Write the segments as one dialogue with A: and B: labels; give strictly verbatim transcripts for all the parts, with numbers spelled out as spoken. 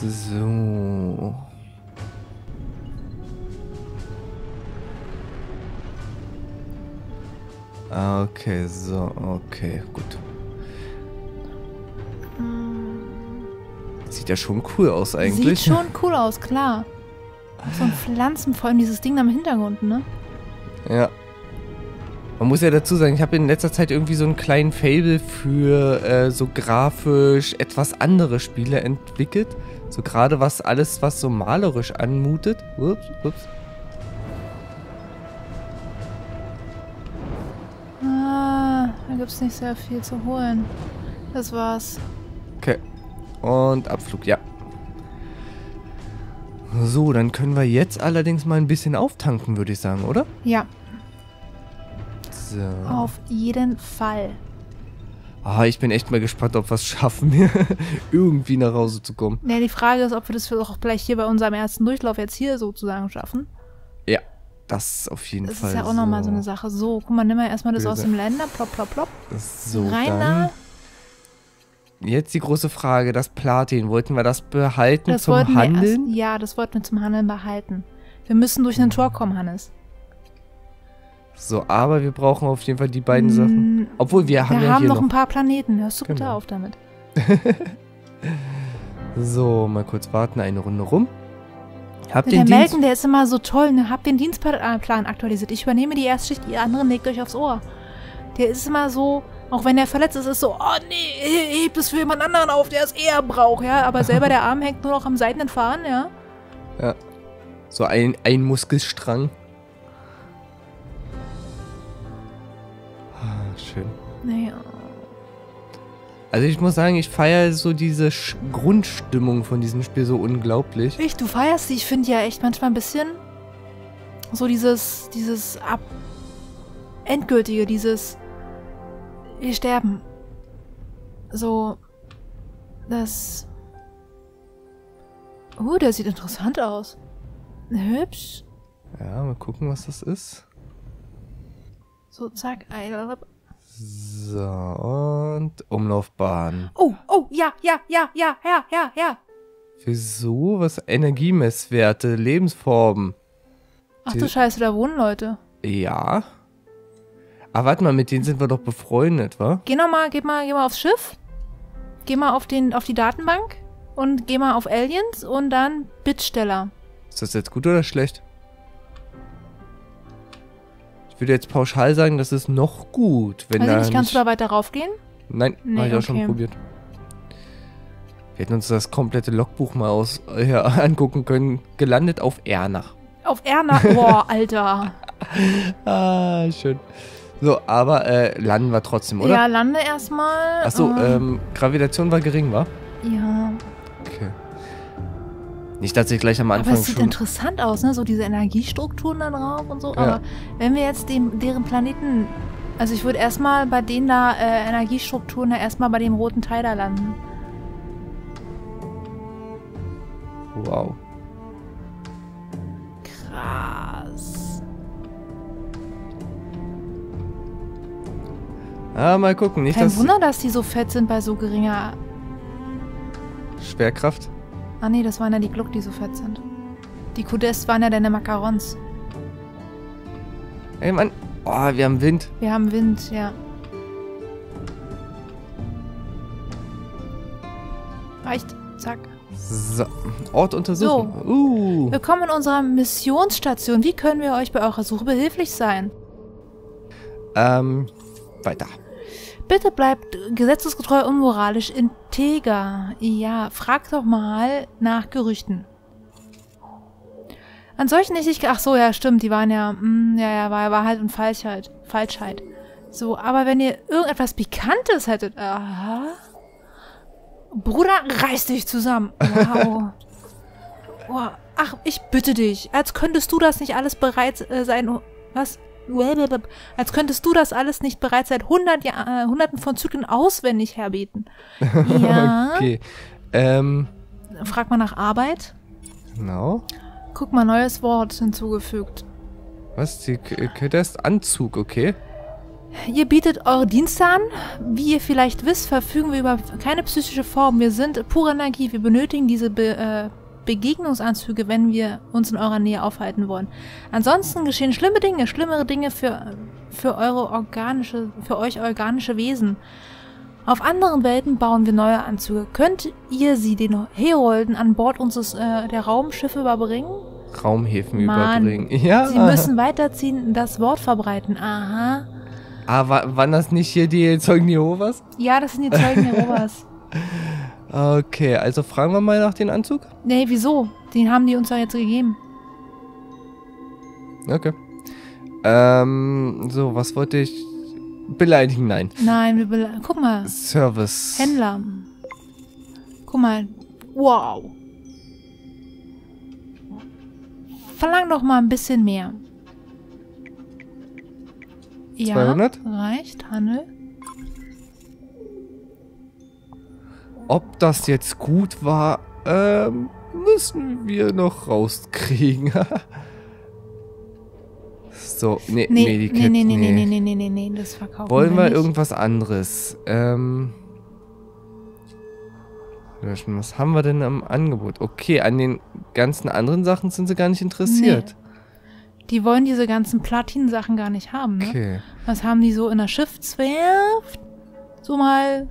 A: So. Okay, so, okay, gut. Sieht ja schon cool aus eigentlich.
B: Sieht schon cool aus, klar. So ein Pflanzen, vor allem dieses Ding da im Hintergrund, ne?
A: Ja. Man muss ja dazu sagen, ich habe in letzter Zeit irgendwie so einen kleinen Faible für äh, so grafisch etwas andere Spiele entwickelt. So gerade was alles, was so malerisch anmutet. Ups, ups.
B: Ah, da gibt's nicht sehr viel zu holen. Das war's.
A: Okay. Und Abflug, ja. So, dann können wir jetzt allerdings mal ein bisschen auftanken, würde ich sagen, oder?
B: Ja.
A: So.
B: Auf jeden Fall.
A: Ah, ich bin echt mal gespannt, ob wir es schaffen, irgendwie nach Hause zu kommen.
B: Ja, die Frage ist, ob wir das auch gleich hier bei unserem ersten Durchlauf jetzt hier sozusagen schaffen.
A: Ja, das auf jeden
B: das
A: Fall.
B: Das ist ja auch
A: so.
B: nochmal so eine Sache. So, guck mal, nimm mal erstmal das
A: Bitte.
B: aus dem Länder. Plopp, plopp, plopp.
A: So,
B: Rein
A: dann.
B: da.
A: Jetzt die große Frage, das Platin, wollten wir das behalten
B: Das
A: zum
B: wollten wir
A: Handeln?
B: erst, ja, das wollten wir zum Handeln behalten. Wir müssen durch ein Tor kommen, Hannes.
A: So, aber wir brauchen auf jeden Fall die beiden mm, Sachen. Obwohl, wir haben
B: wir
A: ja
B: haben
A: hier
B: noch
A: noch
B: ein paar Planeten. Hörst du bitte
A: genau.
B: auf damit.
A: So, mal kurz warten, eine Runde rum. Hab
B: der
A: den
B: Melken,
A: Dienst
B: der ist immer so toll. Ne? Hab den Dienstplan aktualisiert. Ich übernehme die erste Schicht, die anderen legt euch aufs Ohr. Der ist immer so, auch wenn er verletzt ist, ist so, oh nee, hebt es für jemand anderen auf, der es eher braucht, ja. Aber selber der Arm hängt nur noch am seidenen Faden, ja.
A: Ja. So ein, ein Muskelstrang. Ah, schön.
B: Naja.
A: Also ich muss sagen, ich feiere so diese Sch Grundstimmung von diesem Spiel so unglaublich.
B: Ich, du feierst sie. Ich finde ja echt manchmal ein bisschen so dieses, dieses ab endgültige, dieses wir sterben. So, das... Oh, der sieht interessant aus. Hübsch.
A: Ja, mal gucken, was das ist.
B: So, zack.
A: So, und Umlaufbahn.
B: Oh, oh, ja, ja, ja, ja, ja, ja, ja.
A: Wieso? Was? Energiemesswerte, Lebensformen.
B: Ach
A: Die,
B: du Scheiße, da wohnen Leute.
A: Ja. Aber warte mal, mit denen sind wir doch befreundet, wa?
B: Geh noch mal, geh mal, geh mal aufs Schiff. Geh mal auf, den, auf die Datenbank. Und geh mal auf Aliens und dann Bittsteller.
A: Ist das jetzt gut oder schlecht? Ich würde jetzt pauschal sagen, das ist noch gut. Wenn
B: Weiß
A: da
B: ich nicht, kannst
A: nicht...
B: du da weiter raufgehen?
A: Nein,
B: Nee,
A: habe ich auch
B: okay.
A: schon probiert. Wir hätten uns das komplette Logbuch mal aus, ja, angucken können. Gelandet auf Ernach.
B: Auf Erna. Boah, Alter.
A: Ah, schön. So, aber äh, landen wir trotzdem, oder?
B: Ja, lande erstmal.
A: Achso,
B: äh,
A: ähm, Gravitation war gering, wa?
B: Ja.
A: Okay. Nicht, dass ich gleich am
B: Aber
A: Anfang
B: es sieht
A: schon...
B: interessant aus, ne? So diese Energiestrukturen da drauf und so.
A: Ja.
B: Aber wenn wir jetzt dem, deren Planeten... Also ich würde erstmal bei denen da äh, Energiestrukturen da erstmal bei dem roten Teil da landen.
A: Wow.
B: Krass.
A: Ah, mal gucken. Nicht,
B: Kein
A: dass...
B: Wunder, dass die so fett sind bei so geringer...
A: Schwerkraft?
B: Ah nee, das waren ja die Gluck, die so fett sind. Die Kudest waren ja deine Macarons.
A: Ey, Mann. Oh, wir haben Wind.
B: Wir haben Wind, ja. Reicht. Zack.
A: So. Ort untersuchen. So. Uh.
B: Willkommen in unserer Missionsstation. Wie können wir euch bei eurer Suche behilflich sein?
A: Ähm, weiter.
B: Bitte bleibt gesetzesgetreu und moralisch integer. Ja, fragt doch mal nach Gerüchten. An solchen nicht... Ach so, ja, stimmt. Die waren ja... Mh, ja, ja, war Wahrheit und Falschheit. Falschheit. So, aber wenn ihr irgendetwas Pikantes hättet... Aha... Bruder, reiß dich zusammen. Wow. Oh, ach, ich bitte dich. Als könntest du das nicht alles bereits äh, sein... Was? Als könntest du das alles nicht bereits seit hundert Jahr, äh, hunderten von Zyklen auswendig herbeten. Ja.
A: Okay. Ähm.
B: Frag mal nach Arbeit.
A: Genau.
B: Guck mal, neues Wort hinzugefügt.
A: Was? Die K das ist Anzug, okay.
B: Ihr bietet eure Dienste an. Wie ihr vielleicht wisst, verfügen wir über keine psychische Form. Wir sind pure Energie. Wir benötigen diese Be äh, Begegnungsanzüge, wenn wir uns in eurer Nähe aufhalten wollen. Ansonsten geschehen schlimme Dinge, schlimmere Dinge für, für eure organische, für euch organische Wesen. Auf anderen Welten bauen wir neue Anzüge. Könnt ihr sie den Herolden an Bord unseres äh, der Raumschiffe überbringen?
A: Raumhäfen
B: Mann,
A: überbringen. Ja.
B: Sie müssen weiterziehen, das Wort verbreiten. Aha.
A: Ah, wa waren das nicht hier die Zeugen Jehovas?
B: Ja, das sind die Zeugen Jehovas.
A: Okay, also fragen wir mal nach dem Anzug.
B: Nee, wieso? Den haben die uns ja jetzt gegeben.
A: Okay. Ähm, so, was wollte ich... Beleidigen, nein.
B: Nein, wir bele guck mal.
A: Service.
B: Händler. Guck mal. Wow. Verlang doch mal ein bisschen mehr. Ja,
A: zweihundert?
B: reicht. Handel.
A: Ob das jetzt gut war, ähm, müssen wir noch rauskriegen. So, nee,
B: Nee,
A: Medikit,
B: nee, nee, nee,
A: nee.
B: nee, nee, nee, nee, nee, das verkaufen
A: Wollen wir
B: nicht.
A: irgendwas anderes? Ähm, löschen, was haben wir denn am Angebot? Okay, an den ganzen anderen Sachen sind sie gar nicht interessiert.
B: Nee. Die wollen diese ganzen Platin-Sachen gar nicht haben, ne?
A: Okay.
B: Was haben die so in der Schiffswerft? So mal...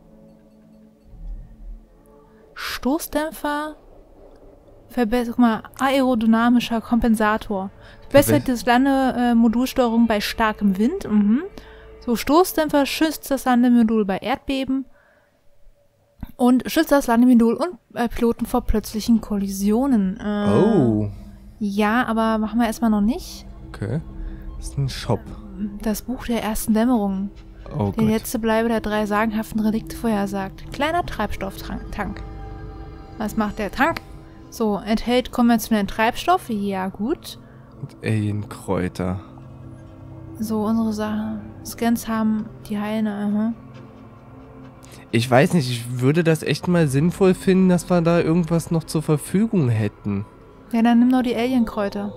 B: Stoßdämpfer? Verbessert, guck mal, aerodynamischer Kompensator. Verbessert das Landemodulsteuerung bei starkem Wind. Mhm. So, Stoßdämpfer schützt das Landemodul bei Erdbeben. Und schützt das Landemodul und äh, Piloten vor plötzlichen Kollisionen. Äh,
A: Oh.
B: Ja, aber machen wir erstmal noch nicht.
A: Okay. Das ist ein Shop.
B: Das Buch der ersten Dämmerung.
A: Oh
B: Der
A: Gott.
B: letzte Bleibe der drei sagenhaften Relikte vorhersagt. Kleiner Treibstofftank. Was macht der Tank? So, enthält konventionellen Treibstoff. Ja, gut.
A: Und Alienkräuter.
B: So, unsere Sachen. Scans haben die Heilne. Aha.
A: Ich weiß nicht, ich würde das echt mal sinnvoll finden, dass wir da irgendwas noch zur Verfügung hätten.
B: Ja, dann nimm doch die Alienkräuter.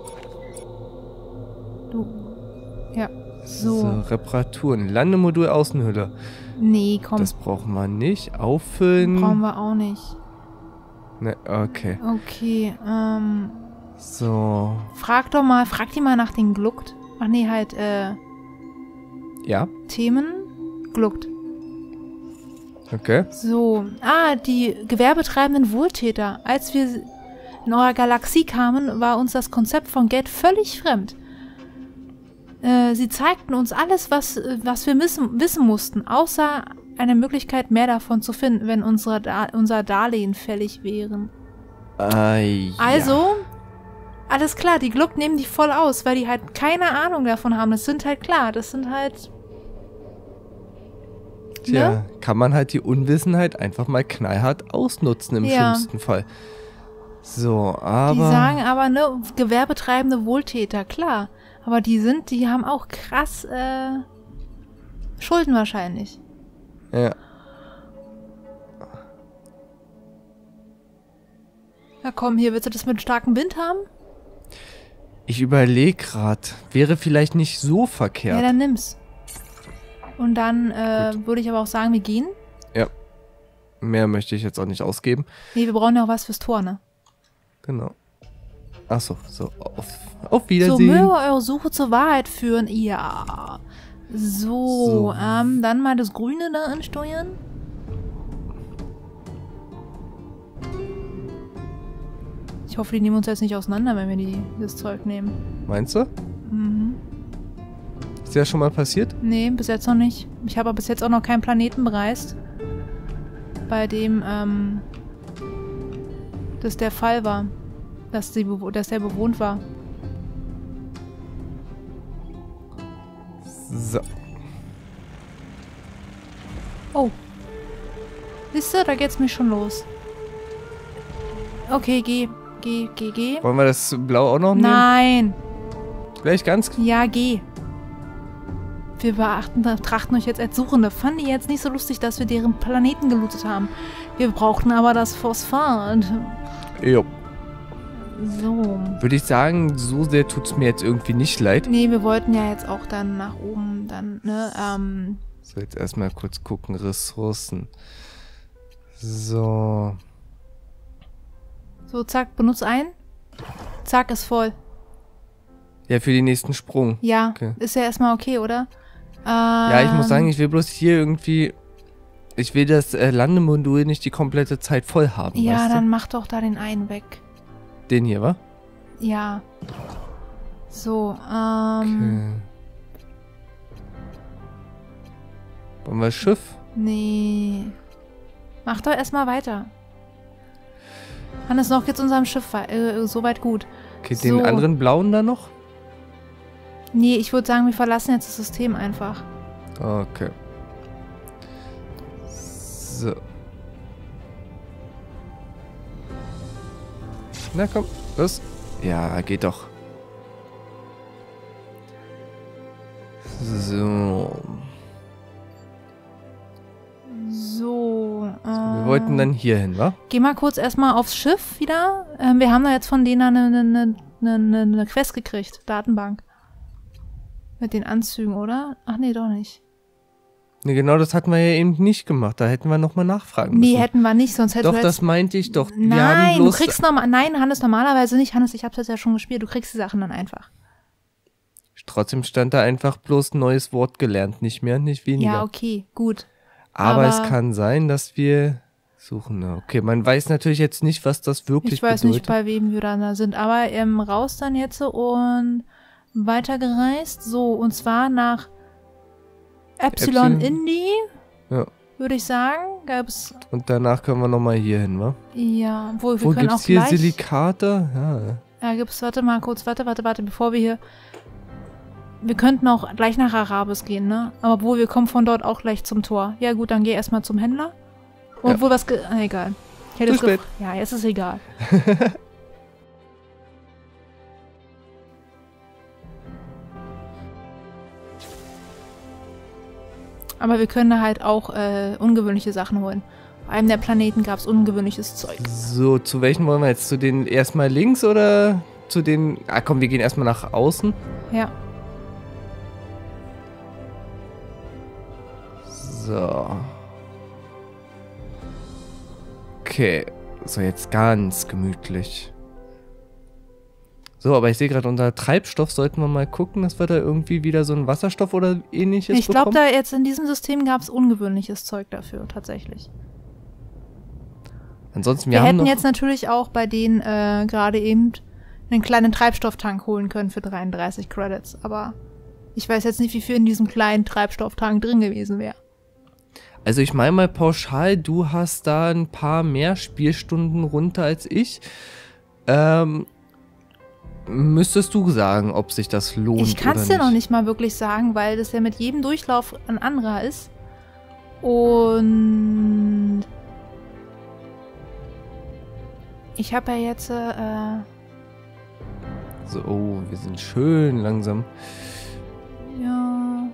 B: Du. Ja. So.
A: So, Reparaturen. Landemodul Außenhülle.
B: Nee, komm.
A: Das brauchen wir nicht. Auffüllen.
B: Brauchen wir auch nicht.
A: Ne, okay.
B: Okay, ähm.
A: So.
B: Frag doch mal, frag die mal nach den Gluckt. Ach nee, halt, äh.
A: Ja,
B: Themen. Gluckt.
A: okay.
B: So. Ah, die gewerbetreibenden Wohltäter. Als wir in eurer Galaxie kamen, war uns das Konzept von Geld völlig fremd. Äh, sie zeigten uns alles, was, was wir wissen, wissen mussten, außer eine Möglichkeit, mehr davon zu finden, wenn unsere da unser Darlehen fällig wären.
A: Äh, ja.
B: Also, alles klar, die Gluck nehmen die voll aus, weil die halt keine Ahnung davon haben. Das sind halt klar, das sind halt...
A: Tja,
B: ne?
A: kann man halt die Unwissenheit einfach mal knallhart ausnutzen im
B: Ja.
A: schlimmsten Fall. So, aber...
B: Die sagen aber, ne, gewerbetreibende Wohltäter, klar. Aber die sind, die haben auch krass, äh, Schulden wahrscheinlich.
A: Ja.
B: Na komm, hier, willst du das mit starkem Wind haben?
A: Ich überlege gerade, wäre vielleicht nicht so verkehrt.
B: Ja, dann nimm's. Und dann, äh, würde ich aber auch sagen, wir gehen.
A: Ja. Mehr möchte ich jetzt auch nicht ausgeben.
B: Nee, wir brauchen ja auch was fürs Tor, ne?
A: Genau. Achso, so, auf, auf
B: So,
A: Wiedersehen.
B: möge eure Suche zur Wahrheit führen. Ja. So,
A: So.
B: ähm, dann mal das Grüne da ansteuern. Ich hoffe, die nehmen uns jetzt nicht auseinander, wenn wir die, das Zeug nehmen.
A: Meinst du?
B: Mhm.
A: Ist dir das schon mal passiert?
B: Nee, bis jetzt noch nicht. Ich habe aber bis jetzt auch noch keinen Planeten bereist, bei dem, ähm, das der Fall war. Dass, die, bewo- dass der bewohnt war.
A: So.
B: Oh. Siehst du, da geht's mich schon los. Okay, geh. Geh, geh, geh.
A: Wollen wir das Blau auch noch nehmen?
B: Nein.
A: Gleich ganz...
B: Ja, geh. Wir beachten, betrachten euch jetzt als Suchende. Fanden die jetzt nicht so lustig, dass wir deren Planeten gelootet haben. Wir brauchten aber das Phosphat.
A: Jo.
B: So.
A: Würde ich sagen, so sehr tut es mir jetzt irgendwie nicht leid.
B: Nee, wir wollten ja jetzt auch dann nach oben dann, ne, ähm...
A: So, jetzt erstmal kurz gucken. Ressourcen. So.
B: So, zack, benutz ein. Zack, ist voll.
A: Ja, für den nächsten Sprung.
B: Ja,
A: Okay.
B: ist ja erstmal okay, oder? Ähm,
A: Ja, ich muss sagen, ich will bloß hier irgendwie... Ich will das äh, Landemodul nicht die komplette Zeit voll haben,
B: Ja,
A: weißt du?
B: dann mach doch da den einen weg.
A: Den hier, wa?
B: Ja. So, ähm...
A: Okay. Wollen wir das Schiff?
B: Nee. Mach doch erstmal weiter. Hannes, noch geht's unserem Schiff äh, soweit gut.
A: Okay,
B: So.
A: den anderen blauen da noch?
B: Nee, ich würde sagen, wir verlassen jetzt das System einfach.
A: Okay. So. Na komm, los. Ja, geht doch. So.
B: So, äh,
A: Wir wollten dann hier hin, wa?
B: geh mal kurz erstmal aufs Schiff wieder. Ähm, wir haben da jetzt von denen eine, eine, eine, eine Quest gekriegt. Datenbank. Mit den Anzügen, oder? Ach nee, doch nicht.
A: Ne, genau das hatten wir ja eben nicht gemacht. Da hätten wir nochmal nachfragen müssen.
B: Nee, hätten wir nicht, sonst hätten
A: Doch,
B: wir
A: das
B: jetzt...
A: meinte ich doch. Wir haben
B: Nein, du
A: bloß
B: kriegst nochmal... Nein, Hannes, normalerweise nicht. Hannes, ich hab's jetzt ja schon gespielt. Du kriegst die Sachen dann einfach.
A: Trotzdem stand da einfach bloß ein neues Wort gelernt. Nicht mehr, nicht weniger.
B: Ja, okay, gut.
A: Aber,
B: aber-
A: es kann sein, dass wir suchen. Na, okay, man weiß natürlich jetzt nicht, was das wirklich
B: Ich weiß
A: bedeutet.
B: nicht, bei wem wir da sind. Aber ähm, raus dann jetzt und weitergereist. So, und zwar nach Epsilon,
A: Epsilon.
B: Indy,
A: Ja.
B: würde ich sagen. Gab's...
A: Und danach können wir nochmal hier hin, wa?
B: Ja, wohl, wir
A: Wo
B: können
A: gibt's
B: auch
A: hier
B: gleich...
A: Silikate? Ja.
B: Ja, gibt's, warte mal kurz, warte, warte, warte, bevor wir hier... Wir könnten auch gleich nach Arabis gehen, ne? Aber obwohl, wir kommen von dort auch gleich zum Tor. Ja gut, dann geh erstmal zum Händler. Und
A: Ja.
B: wohl was... Ge ah, egal. Ich hätte
A: Zu
B: es gef-
A: spät.
B: Ja, jetzt ist egal. Aber wir können halt auch äh, ungewöhnliche Sachen holen. Auf einem der Planeten gab es ungewöhnliches Zeug.
A: So, zu welchen wollen wir jetzt? Zu den erstmal links oder zu den... Ah komm, wir gehen erstmal nach außen.
B: Ja.
A: So. Okay. So, jetzt ganz gemütlich. So, aber ich sehe gerade, unser Treibstoff sollten wir mal gucken, dass wir da irgendwie wieder so einen Wasserstoff oder ähnliches
B: Ich glaube,
A: bekommen.
B: da jetzt in diesem System gab es ungewöhnliches Zeug dafür, tatsächlich.
A: Ansonsten,
B: Wir,
A: wir, haben
B: hätten
A: noch...
B: jetzt natürlich auch bei denen äh, gerade eben einen kleinen Treibstofftank holen können für dreiunddreißig Credits. Aber ich weiß jetzt nicht, wie viel in diesem kleinen Treibstofftank drin gewesen wäre.
A: Also ich meine mal pauschal, du hast da ein paar mehr Spielstunden runter als ich. Ähm, müsstest du sagen, ob sich das lohnt
B: Ich kann es
A: oder
B: dir noch nicht mal wirklich sagen, weil das ja mit jedem Durchlauf ein anderer ist. Und ich habe ja jetzt äh,
A: So, oh, wir sind schön langsam.
B: ja,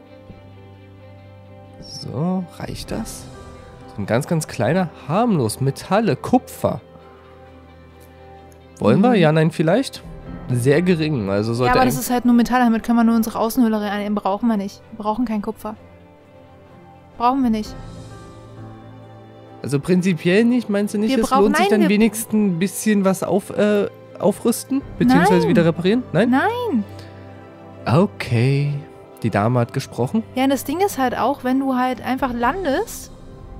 A: So, reicht das? So ein ganz, ganz kleiner, harmlos, Metalle, Kupfer. Wollen wir?
B: Mhm.
A: Ja, nein, vielleicht? Sehr gering, also
B: ja,
A: sollte
B: aber das
A: ein-
B: ist halt nur Metall, damit können wir nur unsere Außenhülle rein. Brauchen wir nicht. Wir brauchen kein Kupfer. Brauchen wir nicht.
A: Also prinzipiell nicht, meinst du nicht,
B: Wir
A: es
B: brauchen-
A: lohnt sich
B: nein,
A: dann
B: wir-
A: wenigstens ein bisschen was auf, äh, aufrüsten? Beziehungsweise
B: Nein.
A: wieder reparieren? Nein?
B: Nein.
A: Okay. Die Dame hat gesprochen.
B: Ja, und das Ding ist halt auch, wenn du halt einfach landest,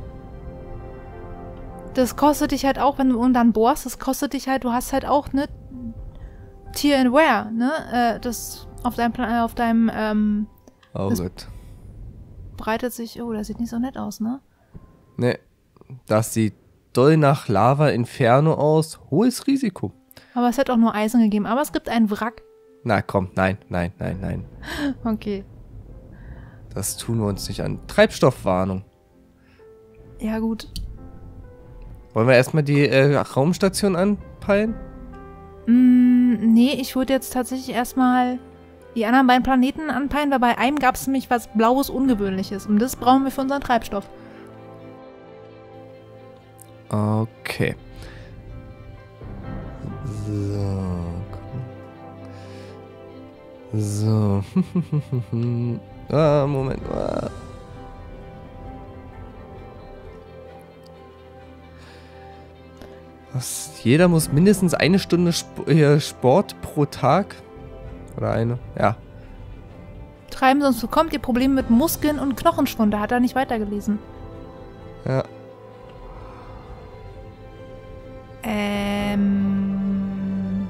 B: das kostet dich halt auch, wenn du und dann bohrst, das kostet dich halt, du hast halt auch, ne, Tier and Wear, ne, äh, das auf deinem, Pla- äh, auf deinem, ähm,
A: Oh
B: Das-
A: Gott.
B: breitet sich, oh, das sieht nicht so nett aus, ne?
A: Ne, das sieht doll nach Lava Inferno aus. Hohes Risiko.
B: Aber es hat auch nur Eisen gegeben, aber es gibt einen Wrack.
A: Na komm, nein, nein, nein, nein.
B: Okay.
A: Das tun wir uns nicht an. Treibstoffwarnung.
B: Ja, gut.
A: Wollen wir erstmal die äh, Raumstation anpeilen?
B: Mm, nee, ich würde jetzt tatsächlich erstmal die anderen beiden Planeten anpeilen, weil bei einem gab es nämlich was Blaues Ungewöhnliches. Und das brauchen wir für unseren Treibstoff.
A: Okay. So. So. ah, Moment. Ah. Was? Jeder muss mindestens eine Stunde Sp äh, Sport pro Tag. Oder eine? Ja.
B: Treiben, sonst bekommt ihr Probleme mit Muskeln und Knochenschwund. Da hat er nicht weitergelesen.
A: Ja.
B: Ähm.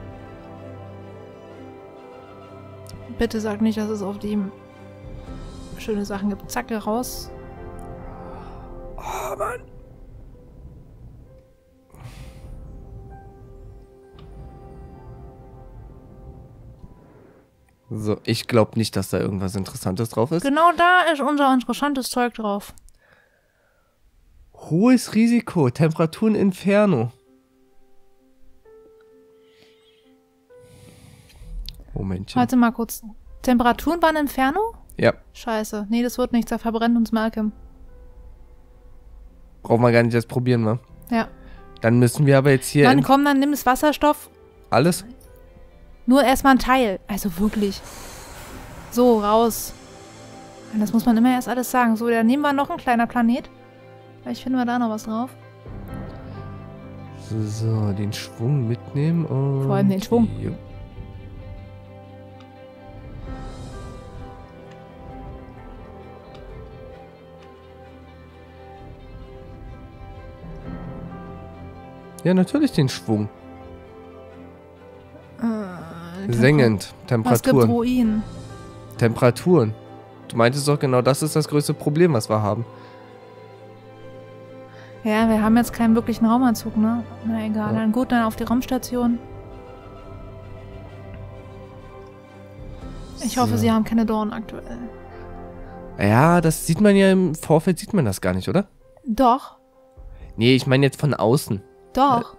B: Bitte sag nicht, dass es auf dem schöne Sachen gibt. Zacke raus.
A: Oh, Mann. So, ich glaube nicht, dass da irgendwas Interessantes drauf ist.
B: Genau da ist unser interessantes Zeug drauf.
A: Hohes Risiko, Temperaturen Inferno. Momentchen.
B: Warte mal kurz. Temperaturen waren Inferno?
A: Ja.
B: Scheiße. Nee, das wird nichts. Da verbrennt uns Malcolm.
A: Brauchen wir gar nicht erst probieren, wa?
B: Ja.
A: Dann müssen wir aber jetzt hier...
B: Dann komm, dann nimm das Wasserstoff.
A: Alles?
B: Nur erstmal ein Teil. Also wirklich. So, raus. Das muss man immer erst alles sagen. So, dann nehmen wir noch ein kleiner Planet. Vielleicht finden wir da noch was drauf.
A: So, den Schwung mitnehmen und...
B: Vor allem den Schwung.
A: Jo. Ja, natürlich den Schwung.
B: Äh,
A: Sengend.
B: Was gibt
A: Temperaturen.
B: Ruinen?
A: Temperaturen. Du meintest doch genau, das ist das größte Problem, was wir haben.
B: Ja, wir haben jetzt keinen wirklichen Raumanzug, ne? Na egal,
A: Ja.
B: dann gut, dann auf die Raumstation. Ich hoffe,
A: So.
B: sie haben keine Dornen aktuell.
A: Ja, das sieht man ja im Vorfeld, sieht man das gar nicht, oder?
B: Doch,
A: Nee, ich meine jetzt von außen.
B: doch.